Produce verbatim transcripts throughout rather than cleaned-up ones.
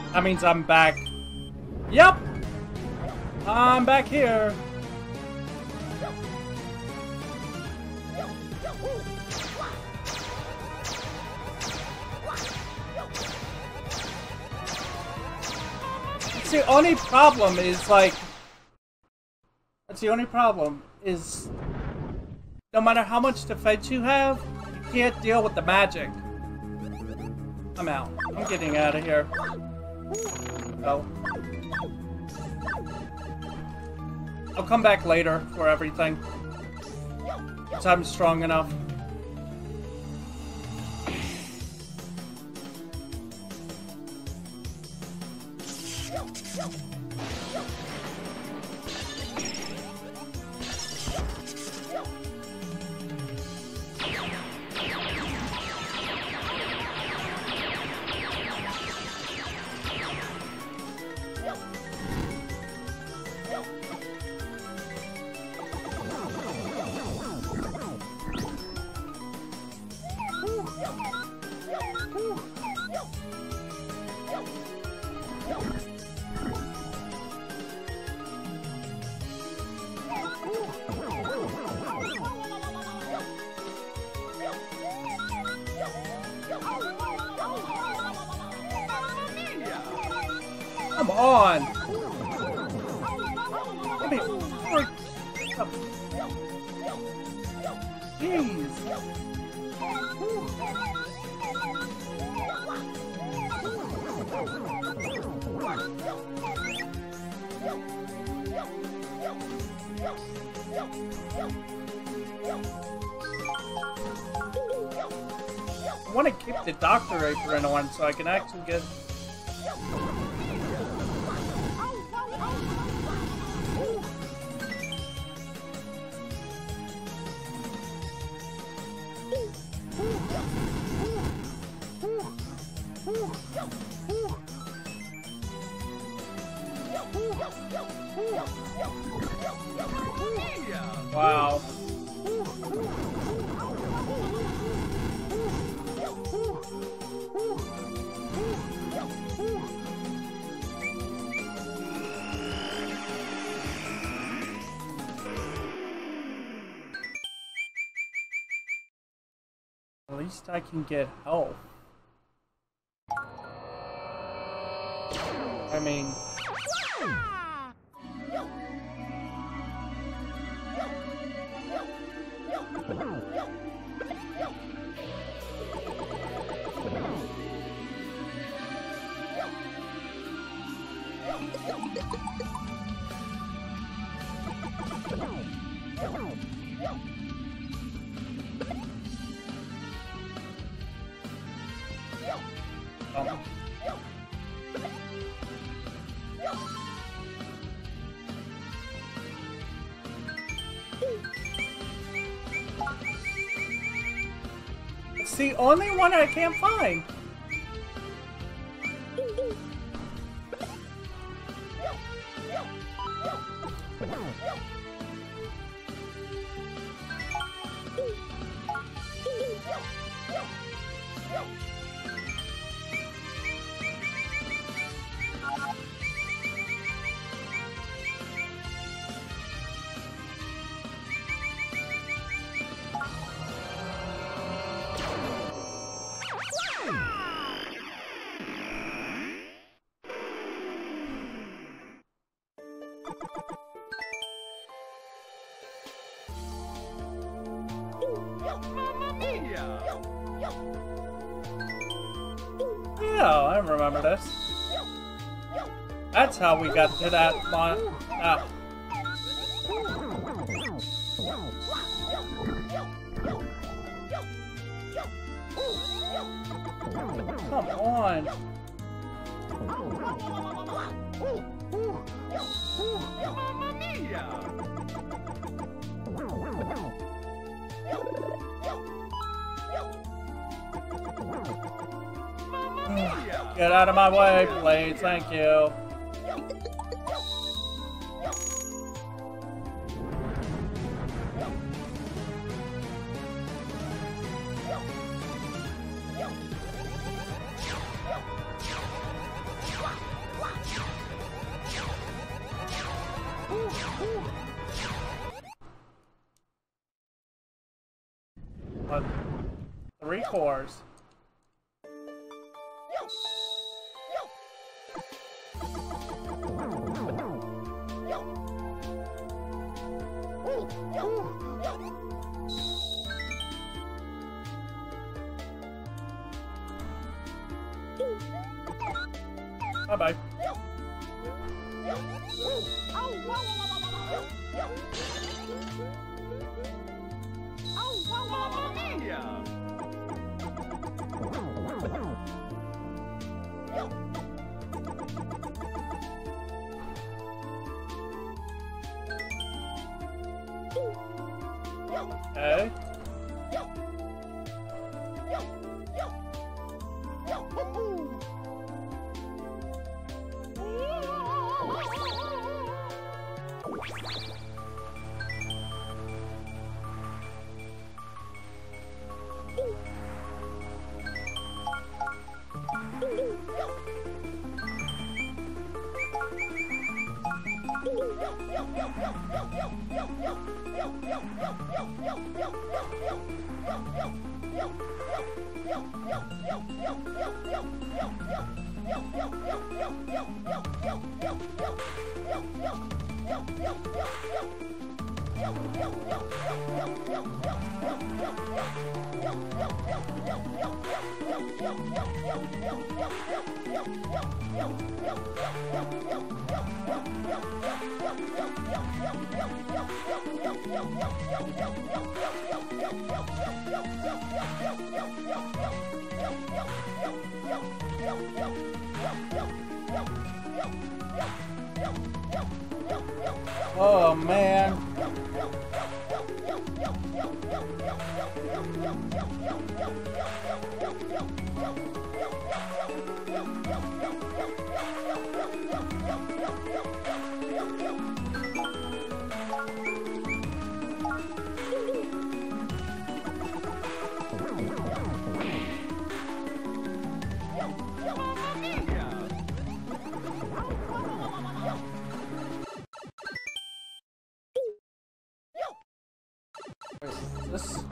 That means I'm back. Yep! I'm back here. It's the only problem is like... That's the only problem is... No matter how much defense you have, you can't deal with the magic. I'm out. I'm getting out of here. Oh. I'll come back later for everything. Because I'm strong enough. Come on! Let me freak. Jeez! I want to keep the doctor apron on so I can actually get... Wow. At least I can get help. I mean... Oh. It's the only one I can't find. Yeah, I remember this. That's how we got to that mon- ah. Come on. Get out of my way, please. Thank you. But three cores. Bye-bye. Okay. Oh man. This.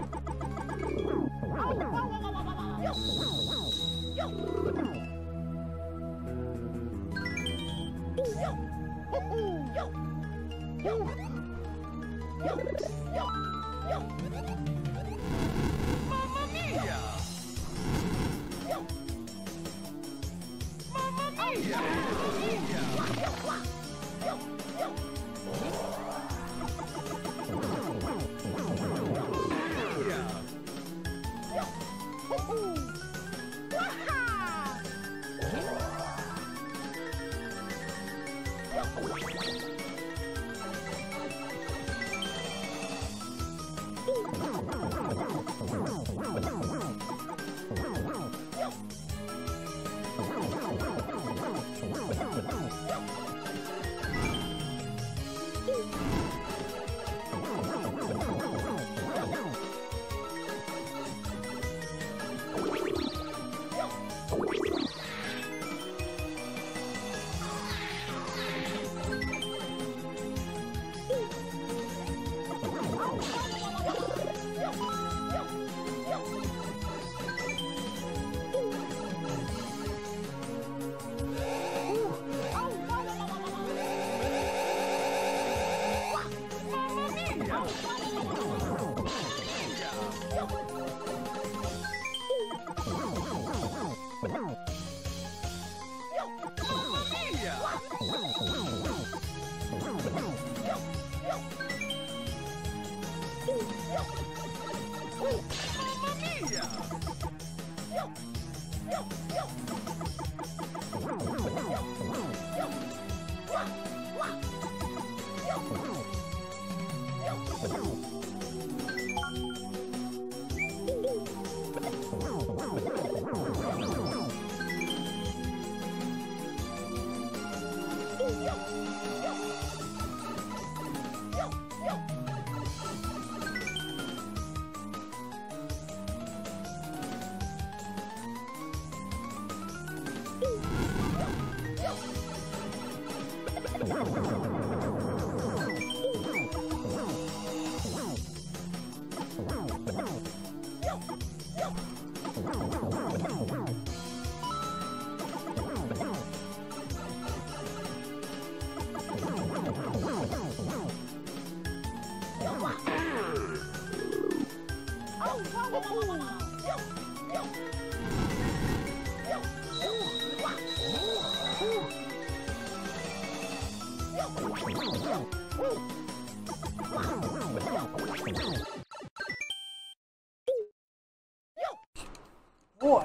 Boy.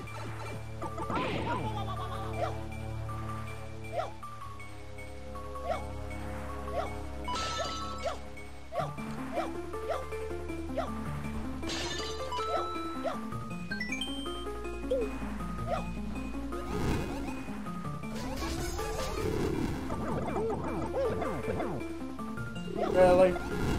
Really?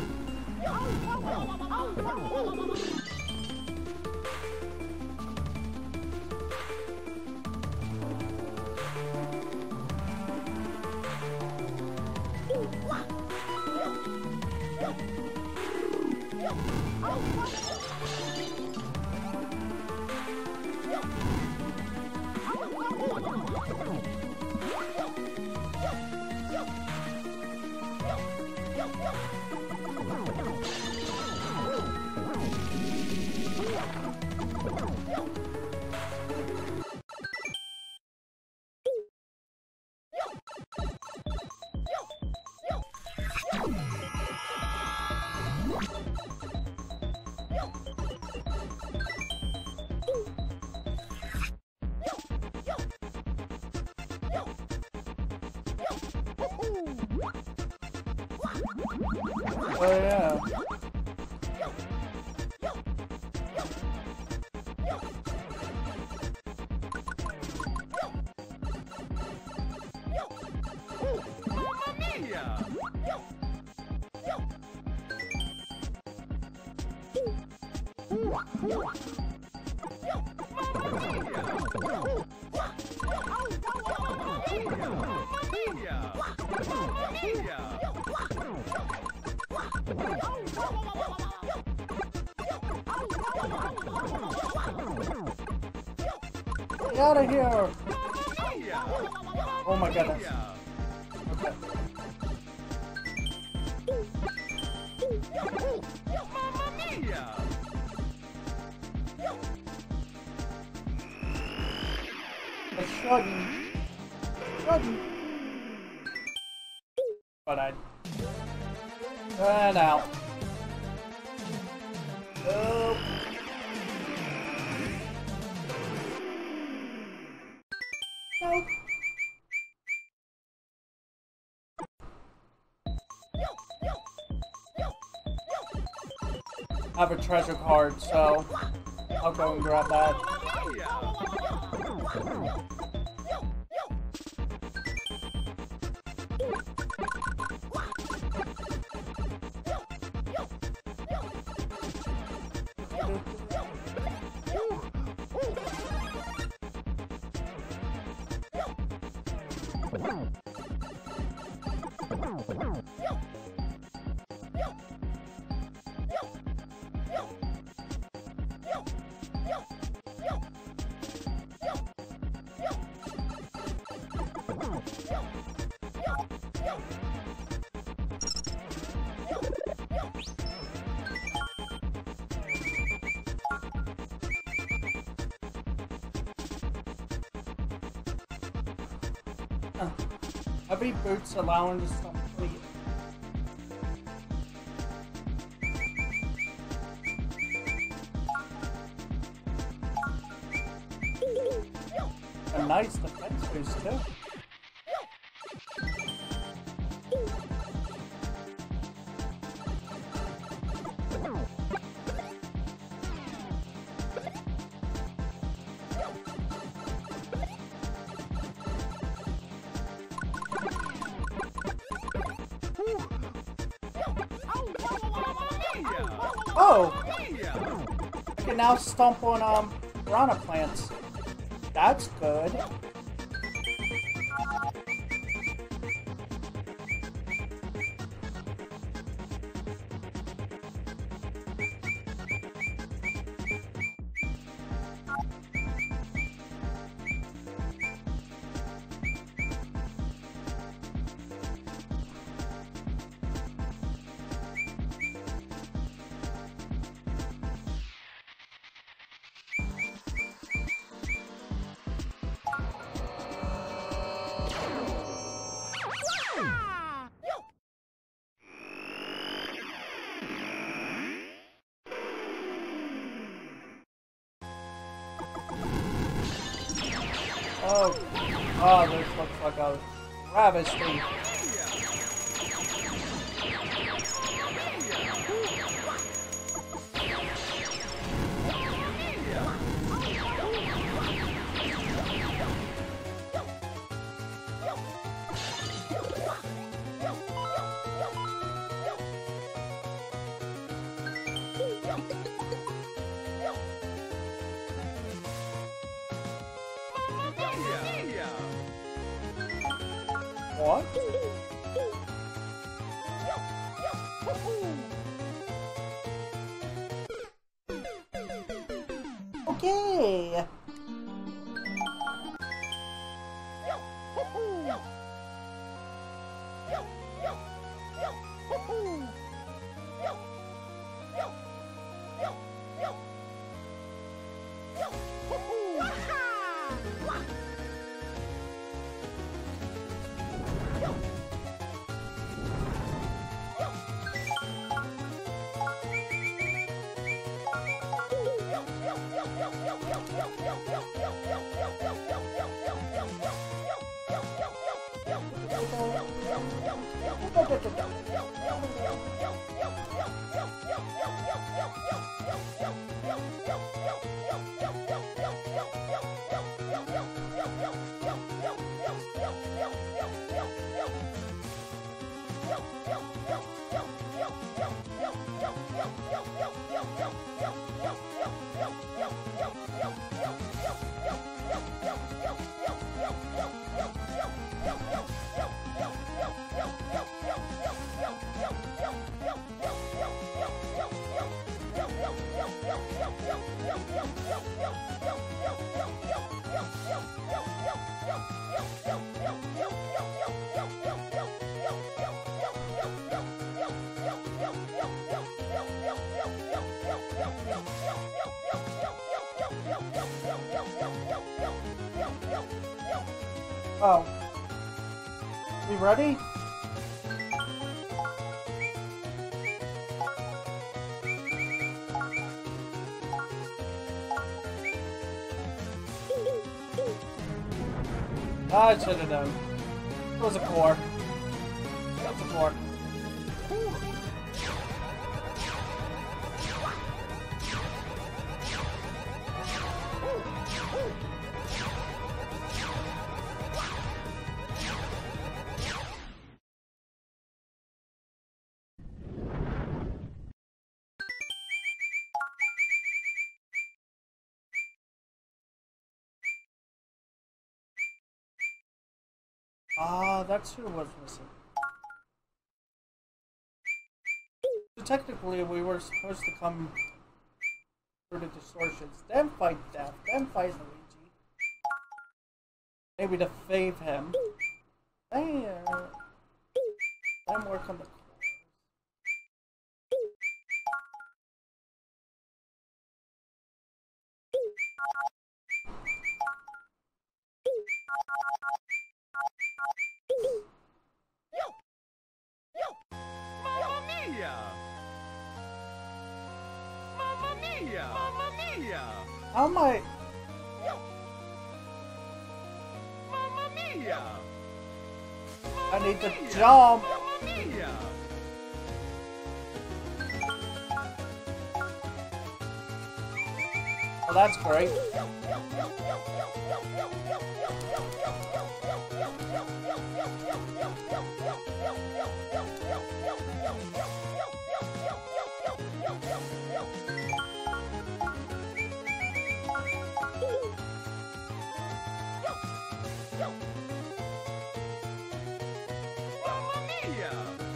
Oh yeah. Get out of here! Oh my goodness. Okay. I shouldn't. Shouldn't. But I ran out. Nope. Nope. I have a treasure card, so I'll go and grab that. Heavy boots allowing to stop bleeding. A nice defense boost too. Oh! I can now stomp on um piranha plants. That's good. Oh, oh, this looks like a travesty. What? Okay. Oh. We ready? I should have done. It was a four. That was a four. Ah, that's who was missing. So technically, we were supposed to come through the distortions, then fight Death, then fight Luigi. Maybe to save him. Then, then work on the cores. Mamma mia! Mamma mia! Mamma mia! How am I? Mamma mia! I need to jump. Mamma mia! Well, that's great. Mamma mia!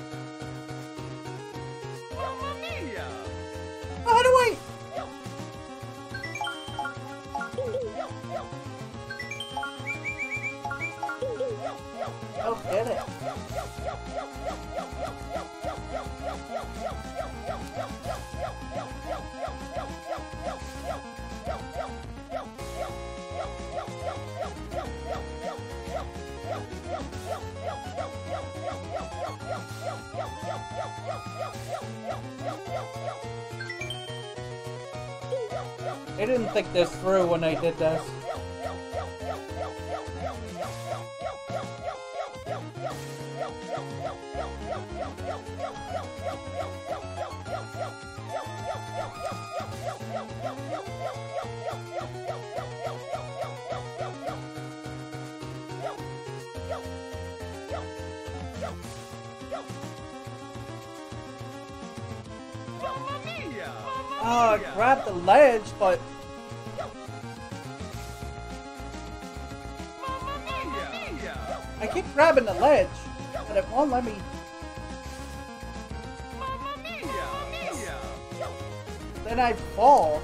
Mamma mia! How do I? Oh, get it. They didn't think this through when they did this. Mamma mia! Oh, I grabbed the ledge, but Mamma mia! I keep grabbing the ledge, but it won't let me. Mamma mia! Then I fall.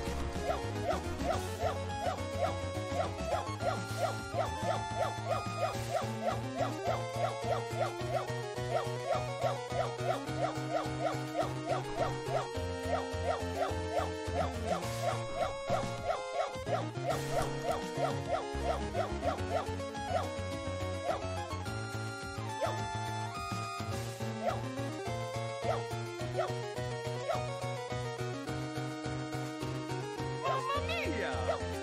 Mamma mia!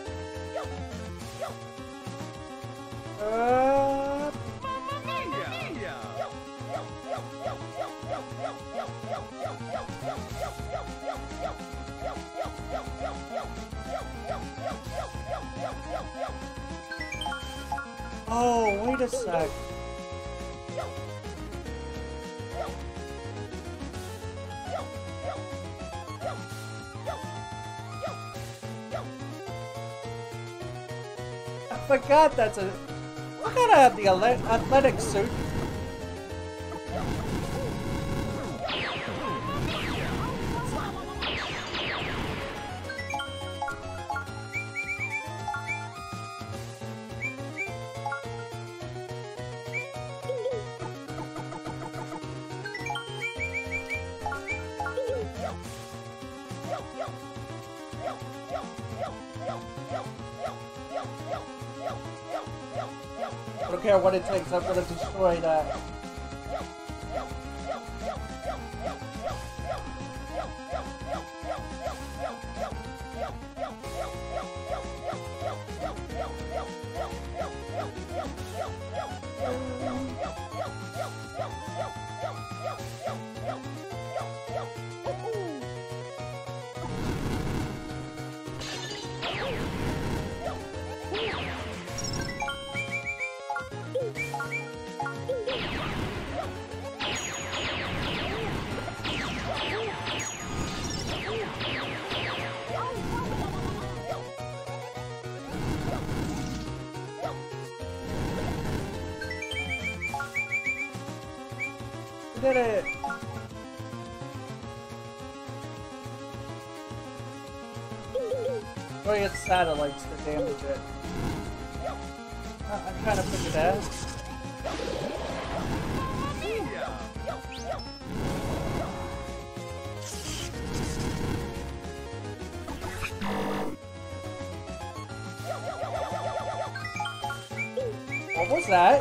Uh, Mamma mia! oh, wait a sec. I forgot that's a. I gotta have the ale- athletic suit. I don't care what it takes, I'm gonna destroy that. I did it! Going at satellites to damage it. Uh, I'm trying to figure that out. What was that?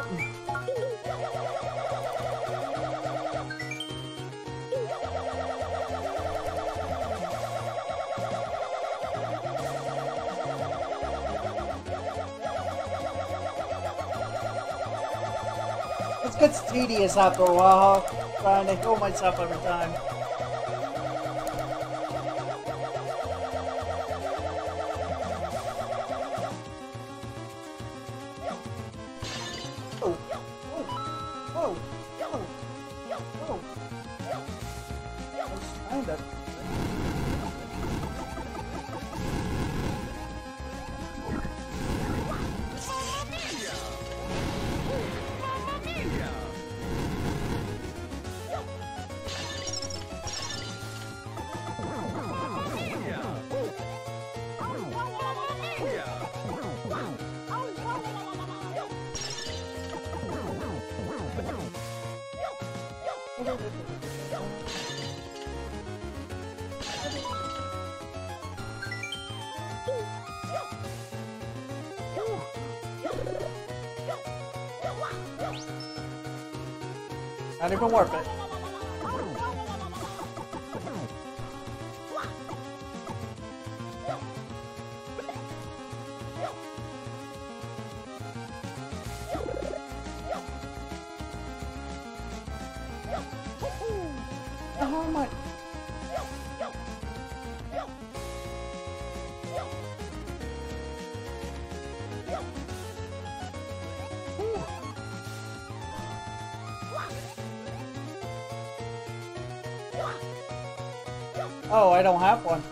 It gets tedious after a while, trying to heal myself every time. Oh, oh, oh, oh, oh. I was trying to... Not even worth it. How am I? Oh, I don't have one.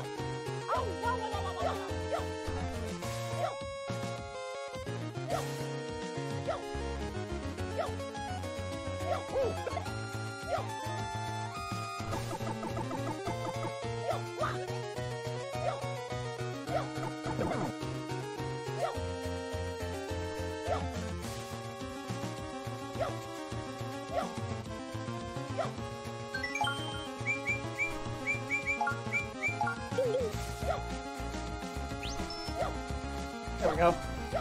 There we go.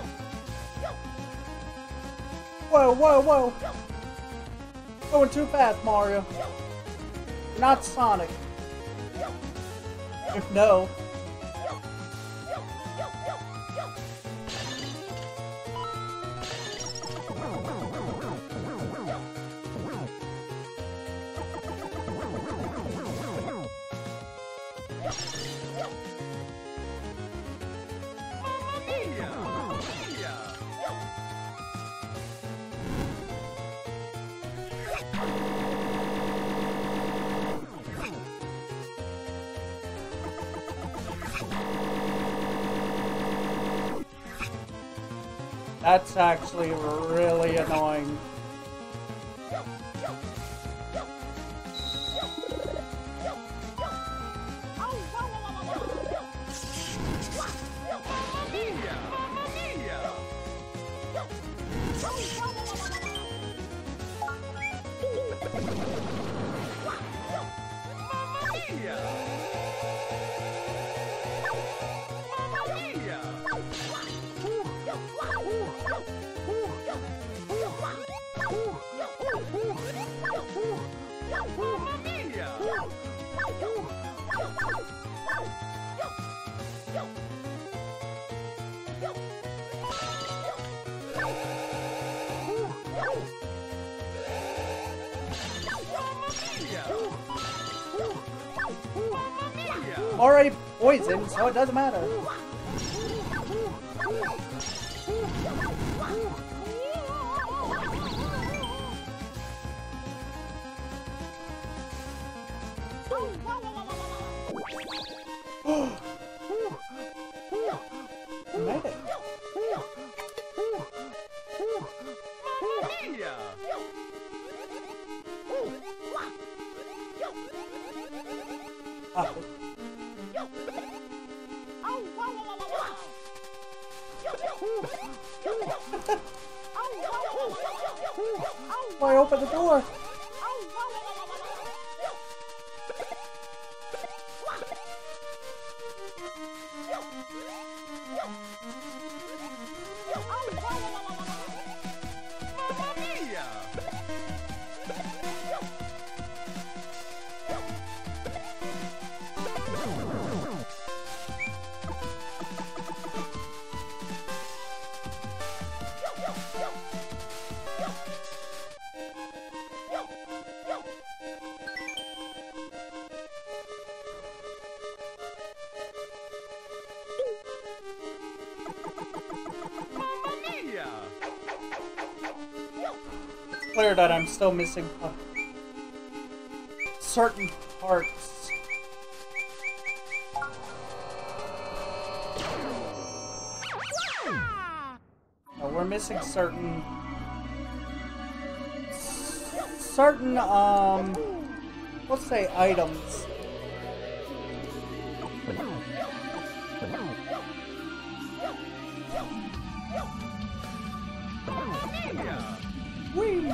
Whoa, whoa, whoa! Going too fast, Mario. You're not Sonic. No. That's actually really annoying. Already poisoned, so it doesn't matter. I made it. Ah. Why open the door? Clear that I'm still missing uh, certain parts. No, we're missing certain certain um let's say items. Whee!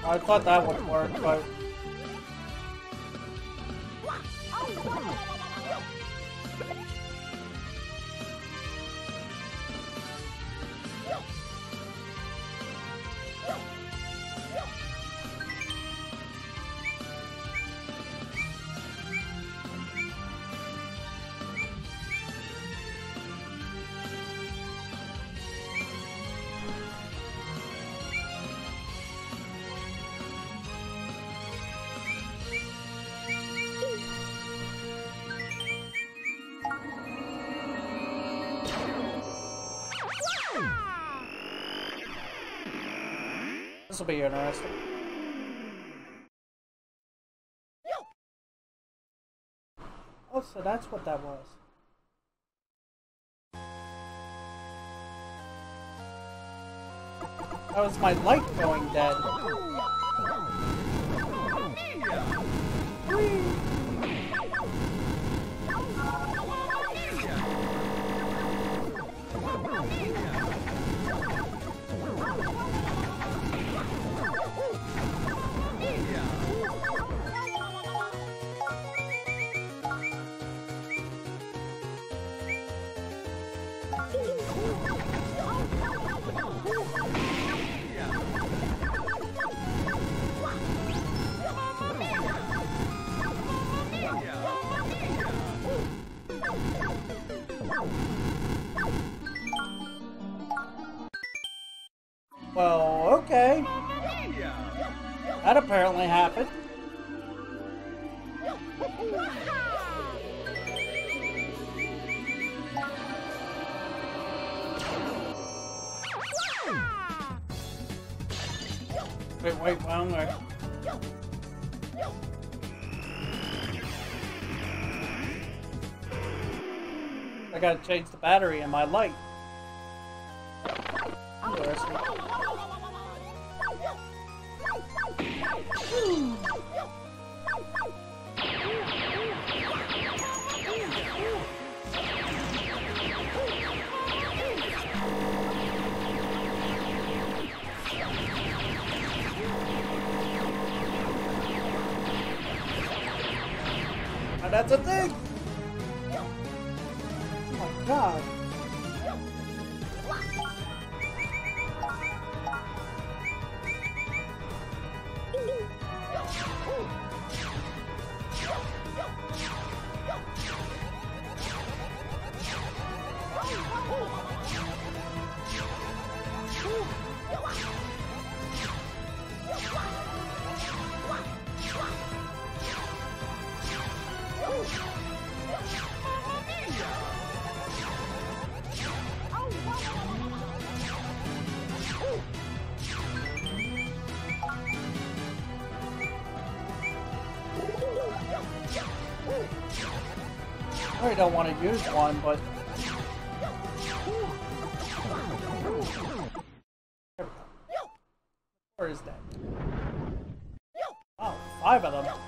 I thought that would work, but... This will be interesting. Oh, so that's what that was. That was my light going dead. Well, okay. That apparently happened. Wait, wait, wrong way. I gotta change the battery in my light. Interesting. And that's a thing! Oh my god. I really don't want to use one, but... Where is that? Oh, five of them.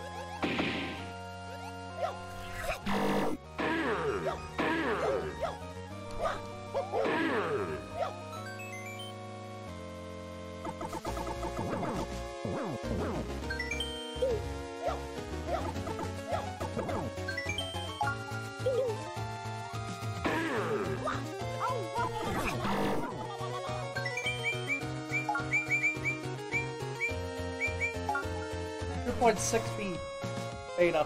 two point six feet beta.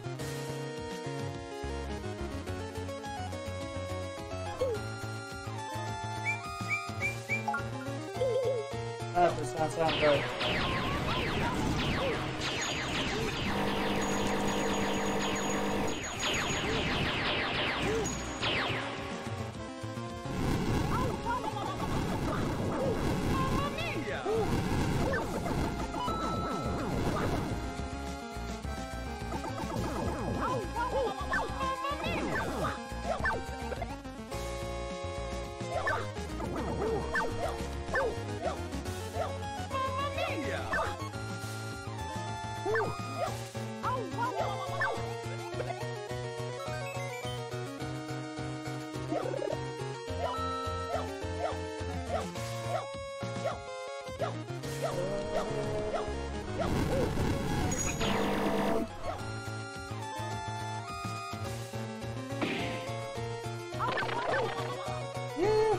That does not sound good.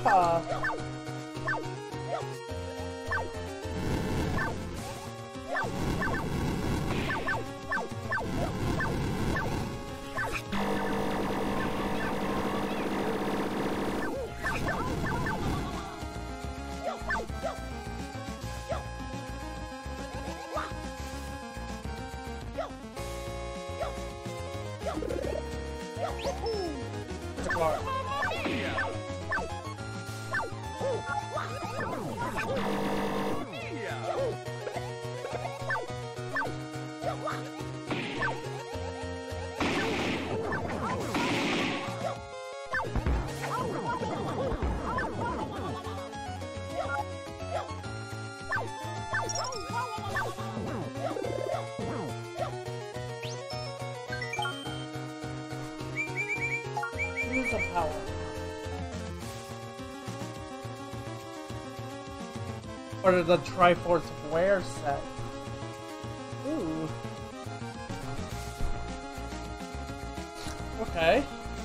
Haha. It's a car. Use the power. Or the Triforce Wear set. Ooh. Okay.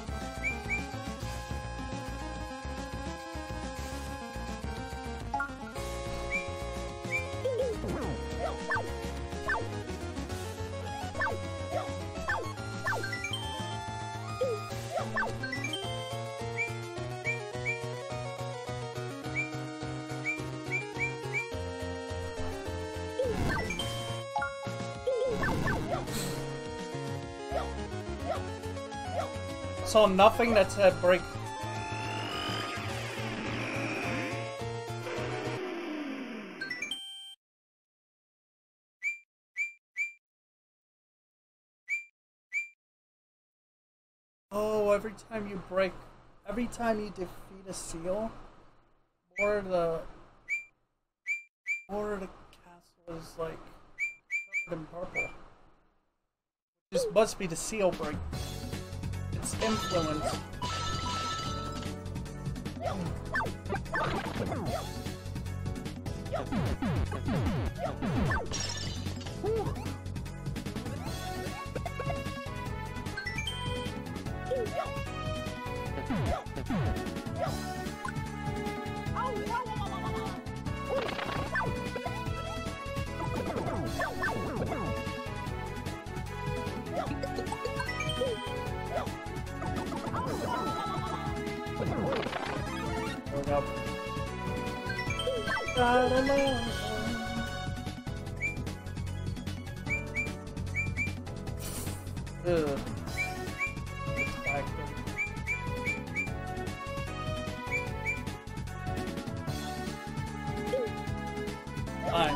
So nothing that said break. Oh, every time you break, every time you defeat a seal, more of the, more of the castle is like covered in purple. This must be the seal break. Its influence. Up. God alone. Ugh. It's back Fine.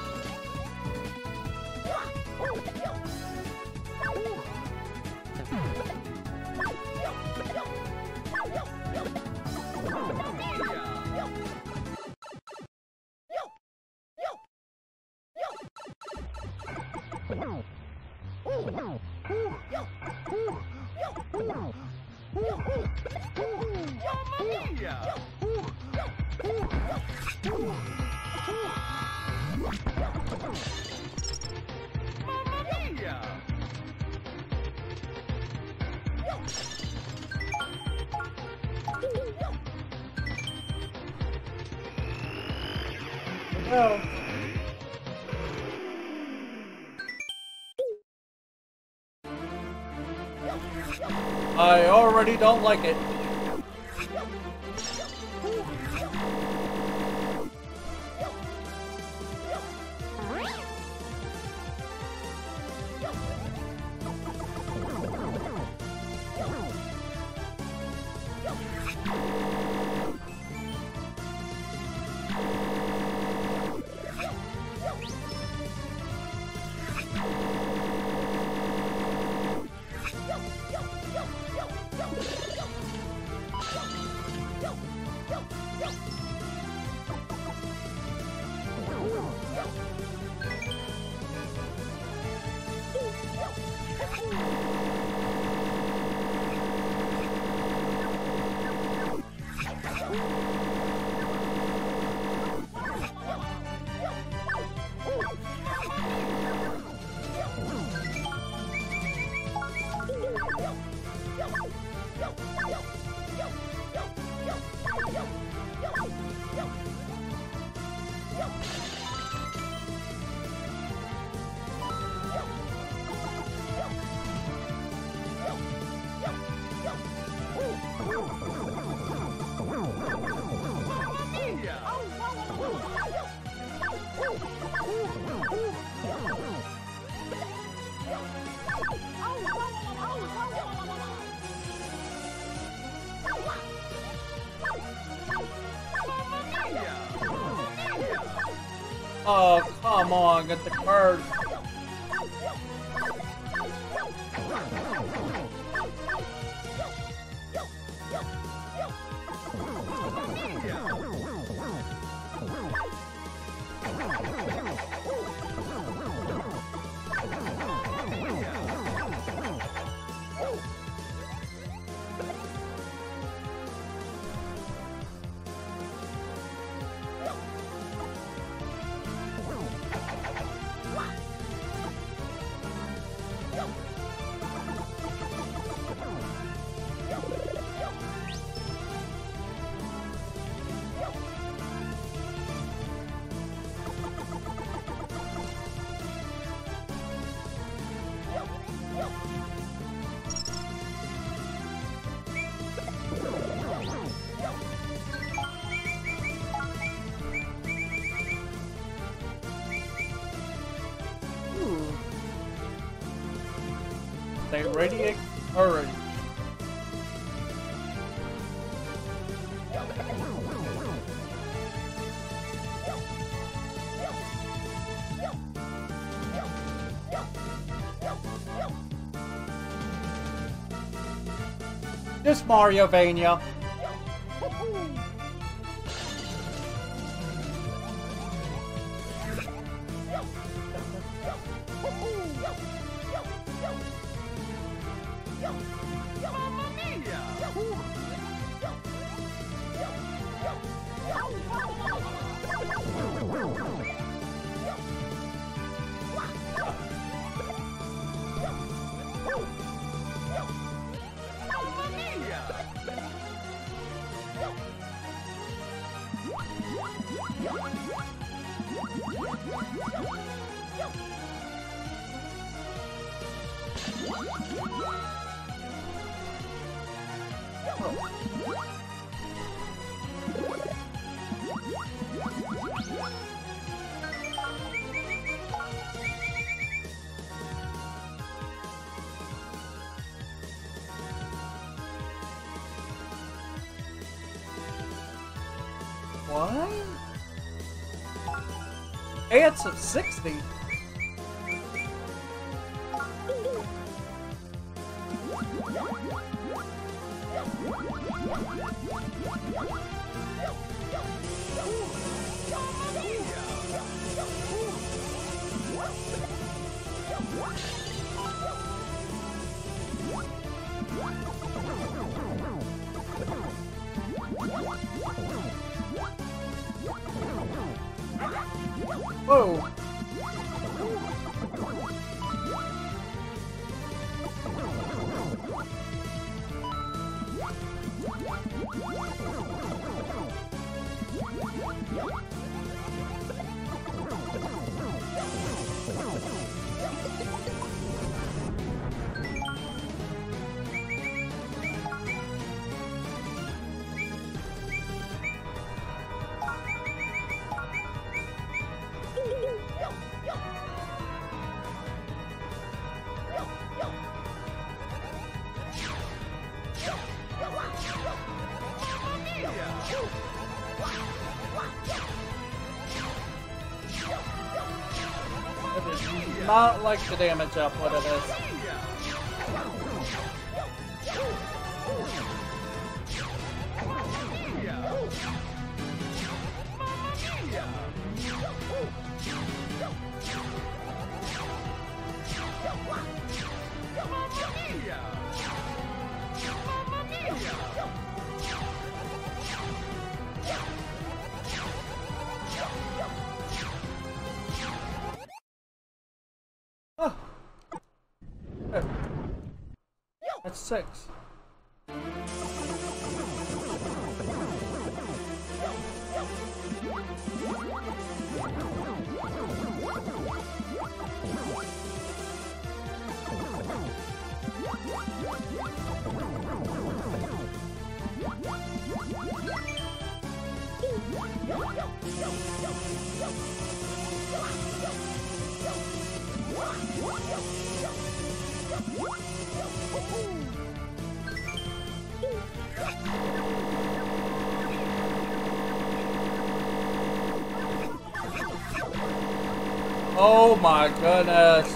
Well, I already don't like it. Oh, come on, get the card. They radiate courage. Just Mariovania. What? Hey, it's a sixty. Whoa! Not like the damage up what it is. Oh. There. That's six. Oh my goodness.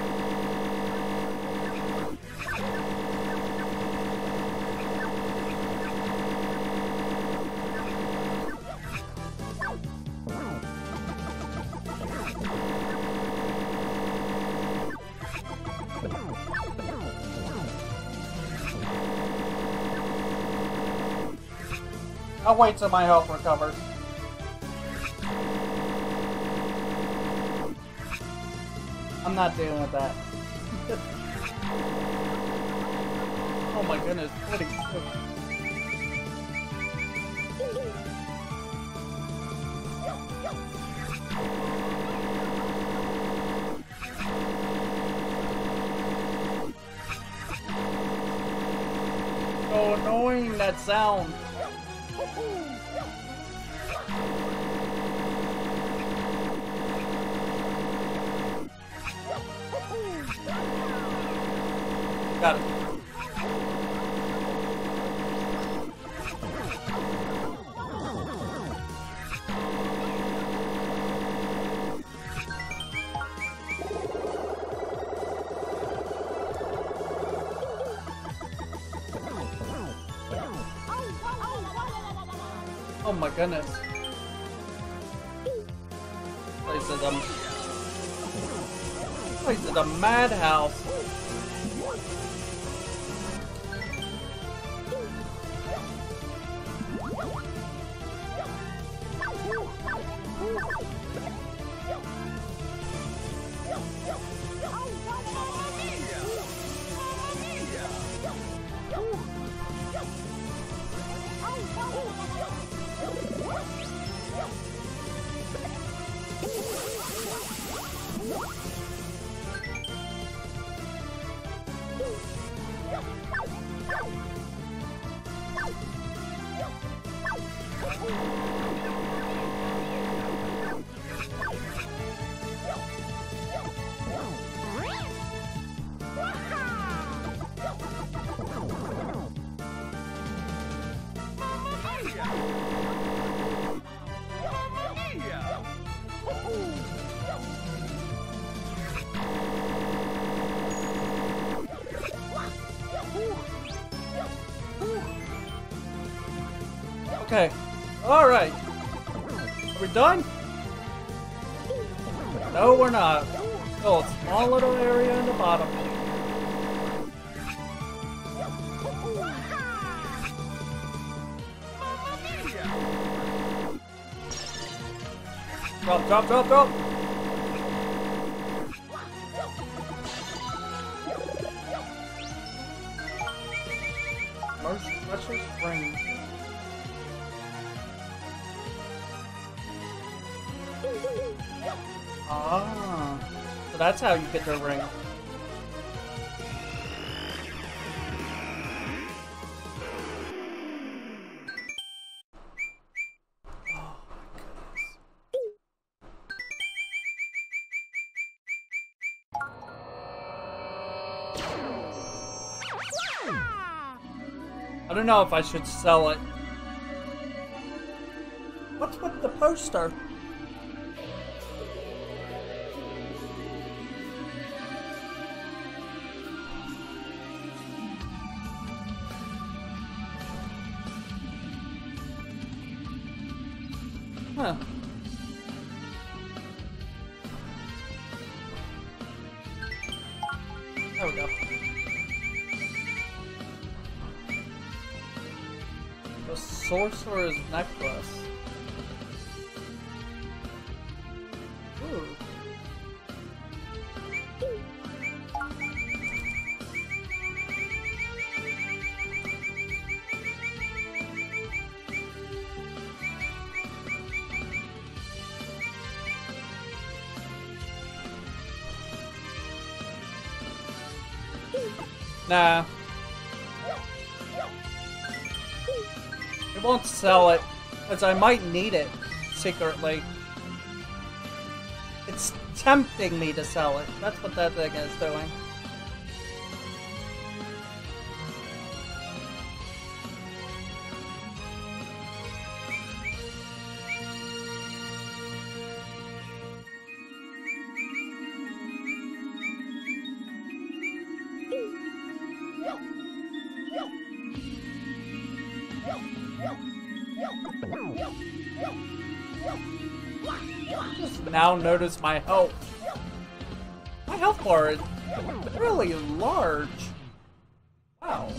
I'll wait till my health recovers. I'm not dealing with that. Oh my goodness, what a... So annoying, that sound. Got it. Oh my goodness. This place is a... This place is a madhouse. Okay. Alright. Are we done? No, we're not. Oh, a small little area in the bottom. Drop, drop, drop, drop! Pressure spring. Ah, so that's how you get the ring. I don't know if I should sell it. What's with the poster? Huh. There we go. The Sorcerer's Necklace. Ooh. Nah. It won't sell it, because I might need it, secretly. It's tempting me to sell it. That's what that thing is doing. now notice my health. My health bar is really large. Wow.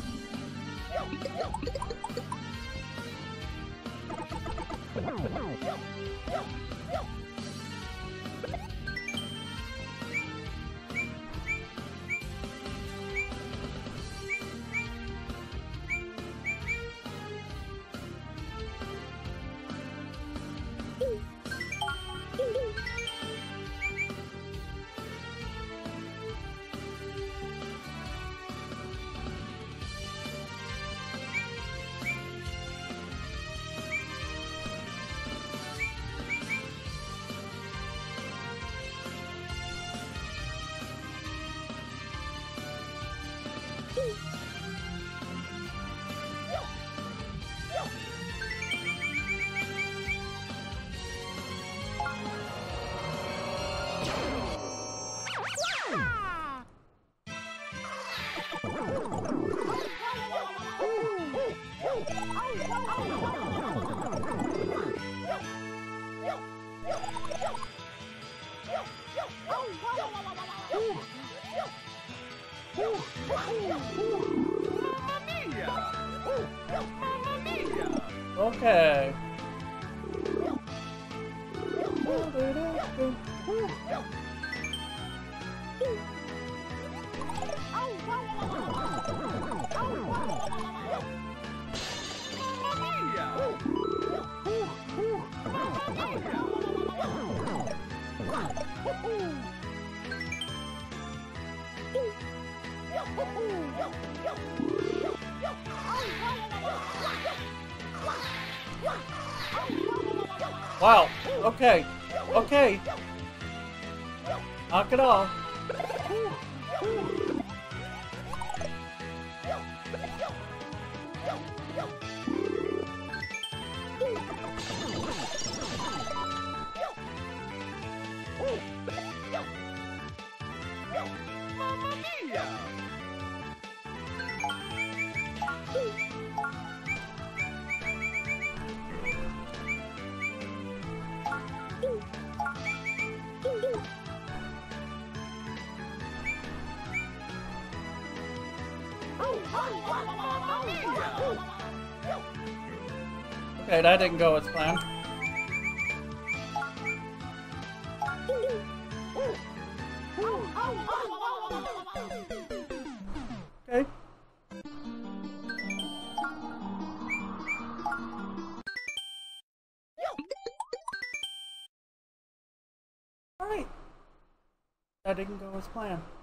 Okay. Wow. Okay. Okay. Knock it off. Okay, that didn't go as planned. Okay. Alright. That didn't go as planned.